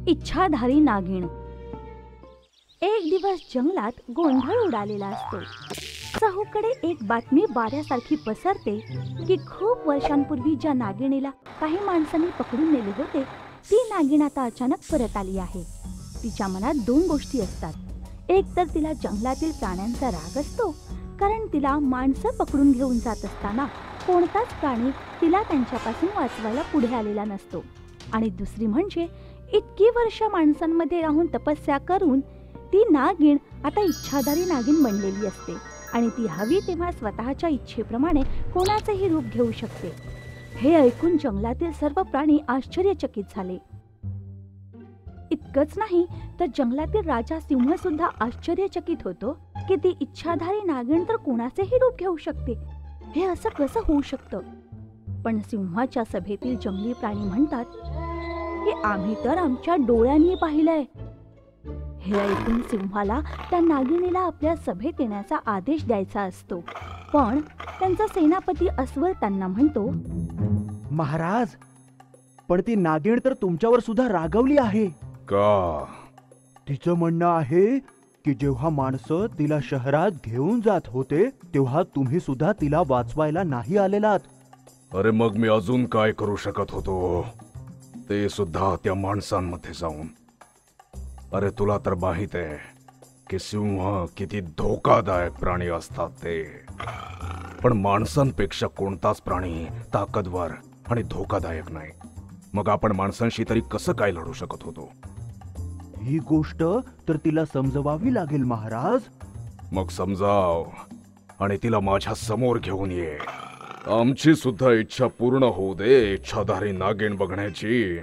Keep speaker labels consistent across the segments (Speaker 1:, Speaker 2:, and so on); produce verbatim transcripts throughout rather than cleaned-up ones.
Speaker 1: इच्छाधारी नागिण. एक दिवस जंगलात गोंधळ उडालेला असतो. चहूकडे एक बातमी वाऱ्यासारखी पसरते की खूप वर्षांपूर्वी ज्या नागिणीला काही माणसांनी पकडून नेले होते ती नागिण आता अचानक परत आली आहे. तिच्या मनात दोन गोष्टी असतात. एक तर तिला जंगलातील प्राण्यांचा राग असतो, कारण तिला माणसं पकडून घेऊन जात असताना कोणताच प्राणी तिला त्यांच्यापासून वाचवायला पुढे आलेला नसतो. आणि दुसरी म्हणजे इतकी वर्ष माणसांमध्ये राहून तपस्या करून ती नागिण आता इच्छाधारी नागिण बनलेली असते आणि ती हवी तेव्हा स्वतःच्या इच्छेप्रमाणे कोणाचेही रूप घेऊ शकते. हे ऐकून जंगलातील सर्व प्राणी आश्चर्यचकित झाले. इतकंच नाही तर जंगलातील राजा सिंह सुद्धा आश्चर्यचकित होतो की ती इच्छाधारी नागिण तर कोणाचेही रूप घेऊ शकते. हे असं कसं होऊ शकतं? पण सिंहाच्या सभेतील जंगली प्राणी म्हणतात की आम्ही तर आमच्या डोळ्यांनी पाहिलंय. हे ऐकून सिंहाला त्या नागिणीला आपल्या सभेत येण्याचा आदेश द्यायचा असतो. पण त्यांचा सेनापती अस्वल त्यांना म्हणतो,
Speaker 2: महाराज, पण ती नागिण तर तुमच्यावर सुद्धा रागवली आहे.
Speaker 3: का?
Speaker 2: तिचं म्हणणं आहे की जेव्हा माणसं तिला शहरात घेऊन जात होते तेव्हा तुम्ही सुद्धा तिला वाचवायला नाही आलेलात.
Speaker 3: अरे मग मी अजून काय करू शकत होतो, ते सुद्धा त्या माणसांमध्ये जाऊन. अरे तुला तर माहित आहे की सिंह किती धोकादायक प्राणी असतात ते. पण माणसांपेक्षा कोणताच प्राणी ताकदवर आणि धोकादायक नाही. मग आपण माणसांशी तरी कसं काय लढू शकत होतो?
Speaker 2: ही गोष्ट तर तिला समजवावी लागेल महाराज.
Speaker 3: मग समजाव आणि तिला माझ्या समोर घेऊन ये. आमची सुद्धा इच्छा पूर्ण होऊ दे इच्छाधारी नागिण बघण्याची.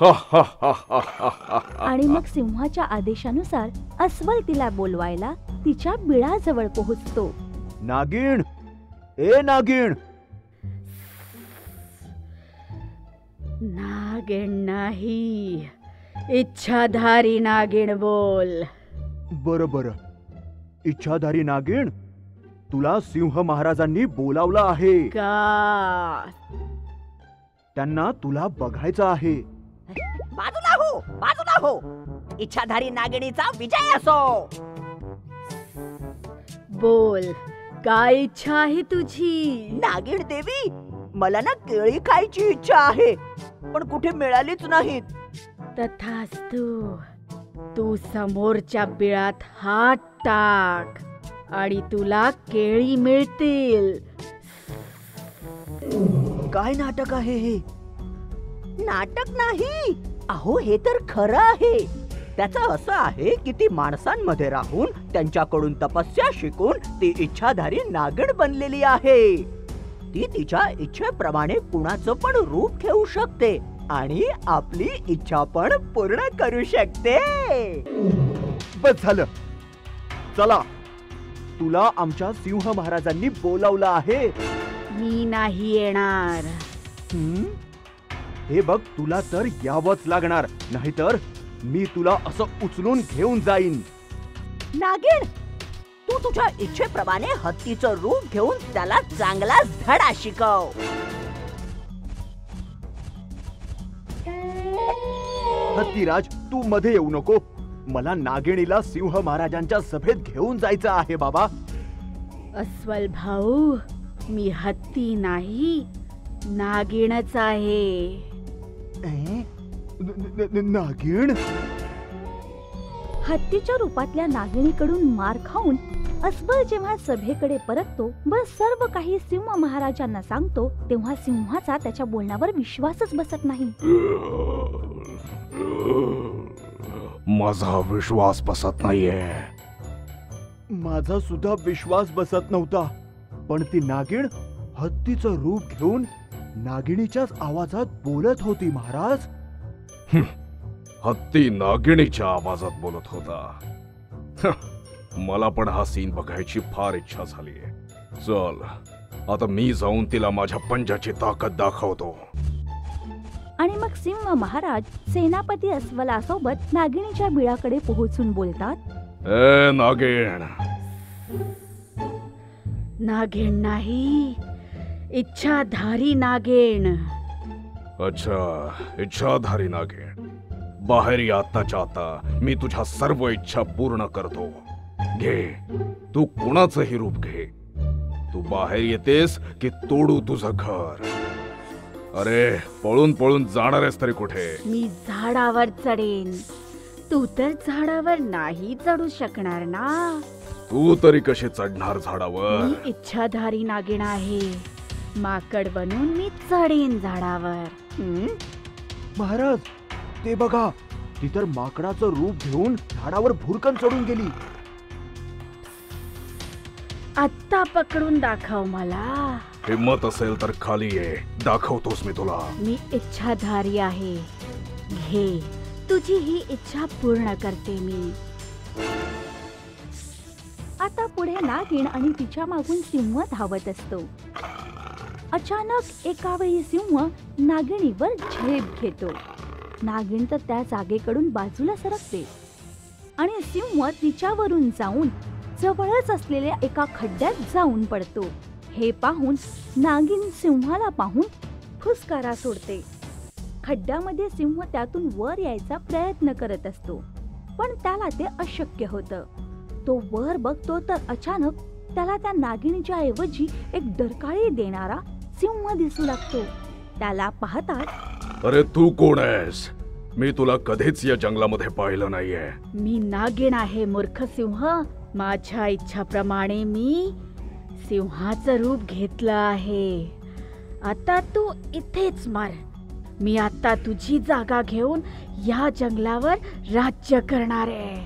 Speaker 1: आणि मग सिंहाच्या आदेशानुसार अस्वल तिला बोलवायला तिच्या बिळाजवळ पोहोचतो.
Speaker 2: नागिण, ए नागिण.
Speaker 4: नागिण नाही, इच्छाधारी नागिण बोल.
Speaker 2: बर बर, इच्छाधारी नागिण, तुला सिंह महाराजांनी बोलावलं आहे.
Speaker 4: का?
Speaker 2: त्यांना तुला बघायचं आहे.
Speaker 5: बाजूला हो, बाजूला हो. इच्छाधारी नागिणीचा विजय असो.
Speaker 4: बोल, काय इच्छा आहे तुझी?
Speaker 5: नागिण देवी, मला ना केळी खायची इच्छा आहे, पण कुठे मिळालीच नाहीत.
Speaker 4: तथास्तु, तू समोरच्या बिळात हात टाक आणि तुला केळी मिळतील.
Speaker 5: काय नाटक आहे हे? नाटक नाही अहो, हे तर खरं आहे. त्याचं असं आहे की ती माणसांमध्ये राहून त्यांच्याकडून तपस्या शिकून ती इच्छाधारी नागिण बनलेली आहे. ती तिच्या इच्छेप्रमाणे कुणाचं पण रूप घेऊ शकते आणि आपली इच्छा पण पूर्ण करू शकते.
Speaker 2: बस झालं. चला, तुला आमच्या सिंह महाराजांनी बोलावलं आहे.
Speaker 4: मी नाही येणार.
Speaker 2: हम्म? हे बघ, तुला तर यावंच लागणार, नाहीतर मी तुला असं उचलून घेऊन जाईन.
Speaker 5: नागिण, तू तुझ्या इच्छेप्रमाणे हत्तीचं रूप घेऊन त्याला चांगला धडा शिकव.
Speaker 2: हत्तीराज, तू मध्ये येऊ नको. मला नागिणीला सिंह महाराजांच्या सभेत घेऊन जायचं आहे बाबा.
Speaker 4: अस्वल भाऊ, मी हत्ती नाही, नागिणच आहे.
Speaker 2: नागिण?
Speaker 1: हत्तीच्या रूपातल्या नागिणीकडून मार खाऊन अस्वल जेव्हा सभेकडे परततो व सर्व काही सिंह महाराजांना सांगतो तेव्हा सिंहाचा त्याच्या बोलण्यावर विश्वासच बसत नाही.
Speaker 3: माझा विश्वास बसत नाहीये.
Speaker 2: माझा सुद्धा विश्वास बसत नव्हता. पण ती नागिण हत्तीचं रूप घेऊन नागिणीच्याच आवाजात बोलत होती महाराज.
Speaker 3: हत्ती नागिणीच्या आवाजात बोलत होता. मला पण हा सीन बघायची फार इच्छा झालीये. चल, आता मी जाऊन तिला माझ्या पंजाची ताकद दाखवतो.
Speaker 1: आणि मग सिंह महाराज सेनापती अस्वलासोबत नागिणीच्या बिळाकडे पोहोचून बोलतात,
Speaker 3: ए नागिण.
Speaker 4: नागिण नाही, इच्छाधारी नागिण.
Speaker 3: अच्छा, इच्छाधारी नागिण. बाहेर या आत्ताच्या आता. मी तुझ्या सर्व इच्छा पूर्ण करतो. घे, तू कोणाचंही रूप घे. तू बाहेर येतेस की तोडू तुझं घर. अरे पळून पळून जाणार आहेस तरी कुठे?
Speaker 4: मी झाडावर चढेन. तू तर झाडावर नाही चढू शकणार ना.
Speaker 3: तू तरी कशी चढणार झाडावर?
Speaker 4: मी इच्छाधारी नागिण आहे. माकड बनून मी चढेन झाडावर.
Speaker 5: हं?
Speaker 2: महाराज, ते बघा, ती तर माकडाचं रूप घेऊन झाडावर भुरकन चढून गेली.
Speaker 4: आत्ता पकडून दाखव मला.
Speaker 3: हिम्मत असेल तर खाली ये, दाखवतोस मी तुला.
Speaker 4: मी इच्छाधारी आहे. घे, तुझी ही इच्छा पूर्ण करते मी.
Speaker 1: आता पुढे नागिण आणि तिच्या मागून सिंह धावत असतो. अचानक एका वेळी सिंह नागिणीवर झेप घेतो. नागिण तर त्या जागेकडून बाजूला सरकते आणि सिंह तिच्यावरून जाऊन जवळच असलेल्या एका खड्ड्यात जाऊन पडतो. हे पाहून नागिण सिंहाला पाहून फुसकारा सोडते. खड्ड्यामध्ये सिंह त्यातून वर यायचा प्रयत्न करत असतो, पण त्याला ते अशक्य होतं. तो वर बघतो तर अचानक त्याला त्या नागिणीच्या ऐवजी एक डरकाळी देणारा सिंह दिसू लागतो. त्याला पाहतात,
Speaker 3: अरे तू कोण आहेस? मी तुला कधीच या जंगलामध्ये पाहिलं नाहीये.
Speaker 4: मी नागिण आहे मूर्ख सिंह. माझ्या इच्छाप्रमाणे मी सिंहाचं रूप घेतलं आहे. आता तू इथेच मर. मी आता तुझी जागा घेऊन या जंगलावर राज्य करणार आहे.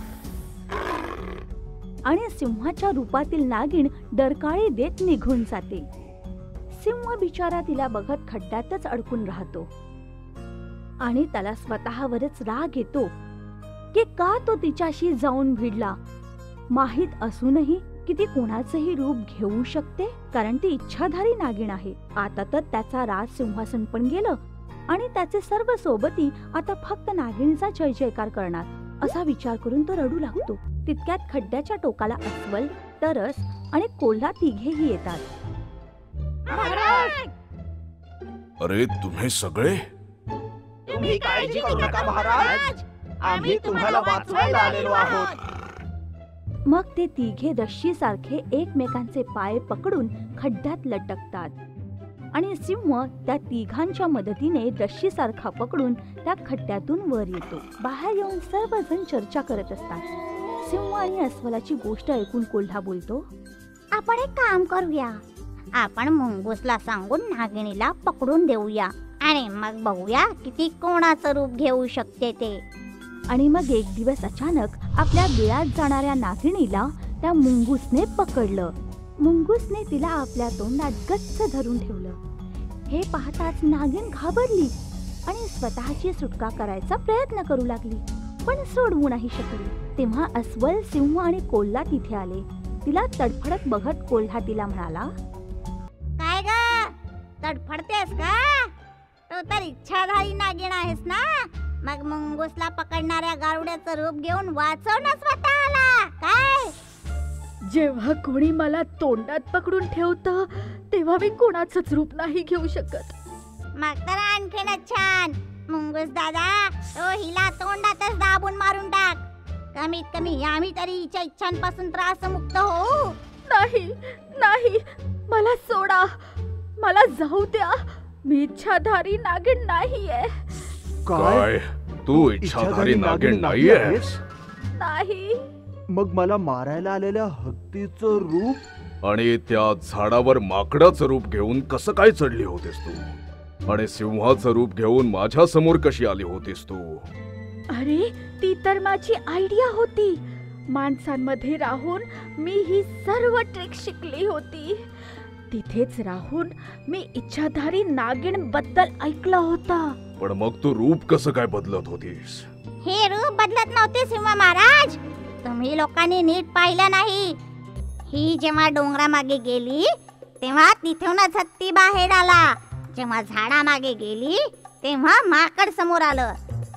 Speaker 1: आणि सिंहाच्या रूपातील नागिण डरकाळी देत निघून जाते. सिंह बिचारा तिला बघत खड्ड्यातच अडकून राहतो आणि त्याला स्वतःवरच राग येतो की का तो तिच्याशी जाऊन भिडला. माहित असूनही की ती कोणाचंही रूप घेऊ शकते, कारण ती इच्छाधारी नागिण आहे. आता तर त्याचा राज सिंहासन पण गेलं आणि त्याचे सर्व सोबती आता फक्त नागिणीचा जय जयकार करणार असा विचार करून तो रडू लागतो. तितक्यात खड्ड्याच्या टोकाला अस्वल, तरस आणि कोल्हा तिघेही येतात.
Speaker 3: अरे तुम्ही सगळे?
Speaker 5: तुम्ही काळजी करू नका महाराज, आम्ही तुम्हाला वाचवायला आलेलो आहोत.
Speaker 1: मग ते तिघे रश्शी सारखे एकमेकांचे पाय पकडून खड्ड्यात लटकतात आणि सिंह त्या तिघांच्या मदतीने रश्शी सारखा पकडून त्या खड्ड्यातून वर येतो. बाहेर येऊन सर्वजण चर्चा करत असतात. सिंह आणि अस्वलाची गोष्ट ऐकून कोल्हा बोलतो,
Speaker 6: आपण एक काम करूया. आपण मुंगूसला सांगून नागिणीला पकडून देऊया आणि मग बघूया किती कोणाचं रूप घेऊ शकते ते.
Speaker 1: आणि मग एक दिवस अचानक आपल्या बिळात जाणाऱ्या नागिणीला त्या मुंगूसने पकडलं. मुंगूसने तिला आपल्या तोंडात गच्च धरून ठेवलं. हे पाहताच नागिण घाबरली आणि स्वतःची सुटका करायचा प्रयत्न करू लागली, पण सोडवू नाही शकली. तेव्हा अस्वल, सिंह आणि कोल्हा तिथे आले. तिला तडफडत बघत कोल्हा तिला म्हणाला,
Speaker 6: काय ग, तडफडतेस का? तो तर इच्छाधारी नागिण आहेस ना. मग मुंगूसला पकडणाऱ्या गारुड्याचं रूप घेऊन वाचव ना स्वतःला. काय
Speaker 4: जेव्हा कोणी मला तोंडात पकडून ठेवतं तेव्हा मी कोणाचंच रूप नाही घेऊ शकत.
Speaker 6: मग तर आणखीनच छान. मुंगूस दादा, तो हिला तोंडातच दाबून मारून टाक. कमीत कमी आम्ही तरी हिच्या इच्छांपासून त्रासमुक्त होऊ.
Speaker 4: नाही नाही, मला सोडा, मला जाऊ द्या. मी इच्छाधारी नागिण नाहीये.
Speaker 3: काय तू इच्छाधारी नागिण नाहीयेस?
Speaker 4: नाही.
Speaker 2: मग मला मारायला आलेल्या हत्तीचं रूप
Speaker 3: आणि त्या झाडावर माकडाचं रूप घेऊन कसं काय चढली होतीस तू? आणि सिंहाचं रूप घेऊन माझ्या समोर कशी आली होतीस तू?
Speaker 4: अरे ती तर माझी आयडिया होती. माणसांमध्ये राहून मी ही सर्व ट्रिक शिकली होती. तिथेच राहून मी इच्छाधारी नागिण बद्दल ऐकलं होतं.
Speaker 3: पण मग तू रूप कसं काय बदलत होतीस?
Speaker 6: हे रूप बदलत नव्हते सिंह महाराज. तुम्ही लोकांनी नीट पाहिलं नाही. ही जेव्हा डोंगरामागे गेली तेव्हा तिथूनच हत्ती बाहेर आला. जेव्हा झाडामागे गेली तेव्हा माकड समोर आलं.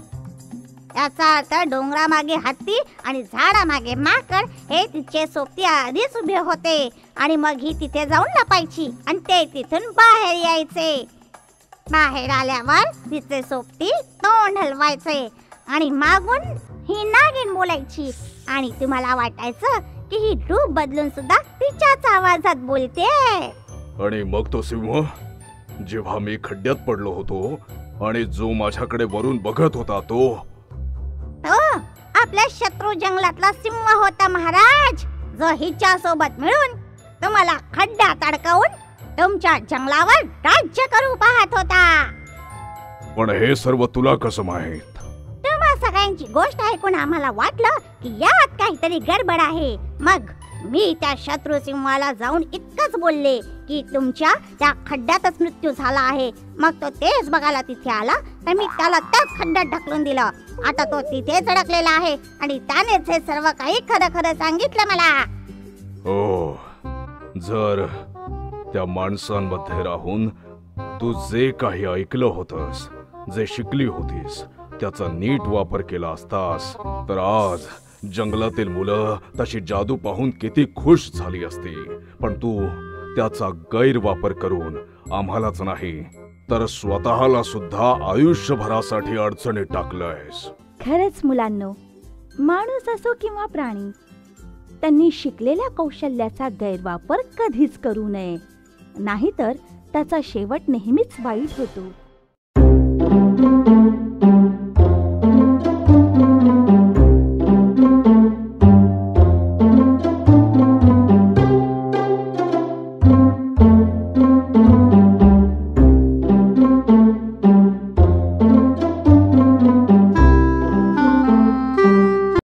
Speaker 6: याचा अर्थ डोंगरामागे हत्ती आणि झाडामागे माकड हे तिचे सोबती आधीच उभे होते आणि मग ही तिथे जाऊन लपायची आणि ते तिथून बाहेर यायचे. बाहेर आल्यावर तिचे सोबती तोंड हलवायचे आणि मागून ही नागिन बोलायची आणि तुम्हाला वाटायचं की ही रूप बदलून सुद्धा तिच्याच आवाजात बोलते.
Speaker 3: आणि मग तो सिंह, जेव्हा मी खड्ड्यात पडलो होतो आणि जो माझ्याकडे वरून बघत होता तो
Speaker 6: तो आपल्या शत्रू जंगलातला सिंह होता महाराज, जो हिच्या सोबत मिळून तुम्हाला खड्ड्यात अडकवून तुमच्या जंगलावर राज्य करू पाहत होता.
Speaker 3: पण हे सर्व तुला कसं माहित?
Speaker 6: तुम्हा सगळ्यांची गोष्ट ऐकून आम्हाला वाटलं की यात काहीतरी गडबड आहे. मग मी त्या शत्रू सिंहाला जाऊन इतकंच बोलले की तुमच्या त्या खड्ड्यातच मृत्यू झाला आहे. मग तो तेच बघायला तिथे आला तर मी त्याला त्याच खड्ड्यात ढकलून दिलं. आता तो तिथेच अडकलेला आहे आणि त्यानेच हे सर्व काही खरं खरं सांगितलं मला.
Speaker 3: हो, जर त्या माणसांमध्ये राहून तू जे काही ऐकलं होतंस, जे शिकली होतीस, त्याचा नीट वापर केला असतास तर आज जंगलातील मुलं तशी जादू पाहून किती खुश झाली असती. पण तू त्याचा गैरवापर करून आम्हालाच नाही तर स्वतःला सुद्धा आयुष्यभरासाठी अडचणीत टाकलंयस.
Speaker 1: खरंच मुलांनो, माणूस असो किंवा प्राणी, त्यांनी शिकलेल्या कौशल्याचा गैरवापर कधीच करू नये, नाहीतर त्याचा शेवट नेहमीच वाईट होतो.